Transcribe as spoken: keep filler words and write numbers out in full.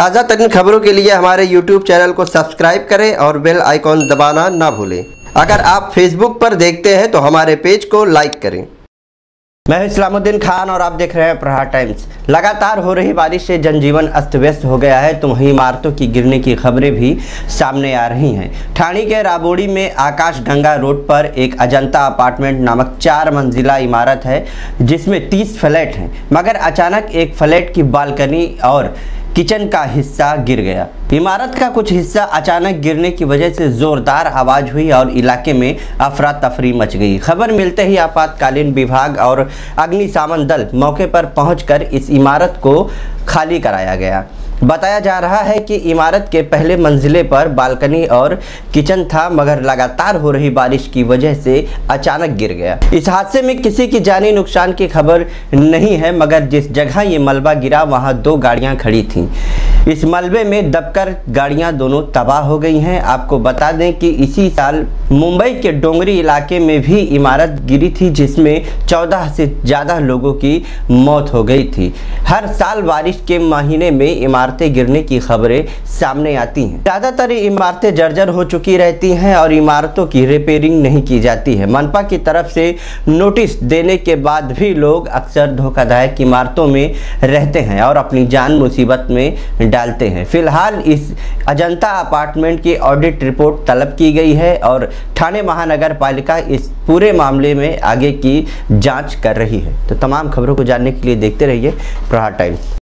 ताज़ा तरीन खबरों के लिए हमारे यूट्यूब चैनल को सब्सक्राइब करें और बेल आइकॉन दबाना ना भूलें। अगर आप फेसबुक पर देखते हैं तो हमारे पेज को लाइक करें। मैं इस्लामुद्दीन खान और आप देख रहे हैं प्रहार टाइम्स। लगातार हो रही बारिश से जनजीवन अस्त व्यस्त हो गया है तो वहीं इमारतों की गिरने की खबरें भी सामने आ रही हैं। ठाणे के राबोड़ी में आकाशगंगा रोड पर एक अजंता अपार्टमेंट नामक चार मंजिला इमारत है जिसमें तीस फ्लैट हैं, मगर अचानक एक फ्लैट की बालकनी और किचन का हिस्सा गिर गया। इमारत का कुछ हिस्सा अचानक गिरने की वजह से जोरदार आवाज हुई और इलाके में अफरा तफरी मच गई। खबर मिलते ही आपातकालीन विभाग और अग्निशमन दल मौके पर पहुंचकर इस इमारत को खाली कराया गया। बताया जा रहा है कि इमारत के पहले मंजिले पर बालकनी और किचन था, मगर लगातार हो रही बारिश की वजह से अचानक गिर गया। इस हादसे में किसी की जानी नुकसान की खबर नहीं है, मगर जिस जगह ये मलबा गिरा वहां दो गाड़ियां खड़ी थीं। इस मलबे में दबकर गाड़ियां दोनों तबाह हो गई हैं। आपको बता दें कि इसी साल मुंबई के डोंगरी इलाके में भी इमारत गिरी थी जिसमें चौदह से ज़्यादा लोगों की मौत हो गई थी। हर साल बारिश के महीने में इमारतें गिरने की खबरें सामने आती हैं। ज़्यादातर इमारतें जर्जर हो चुकी रहती हैं और इमारतों की रिपेयरिंग नहीं की जाती है। मनपा की तरफ से नोटिस देने के बाद भी लोग अक्सर धोखादायक इमारतों में रहते हैं और अपनी जान मुसीबत में डालते हैं। फिलहाल इस अजंता अपार्टमेंट की ऑडिट रिपोर्ट तलब की गई है और ठाणे महानगर पालिका इस पूरे मामले में आगे की जांच कर रही है। तो तमाम खबरों को जानने के लिए देखते रहिए प्रहार टाइम्स।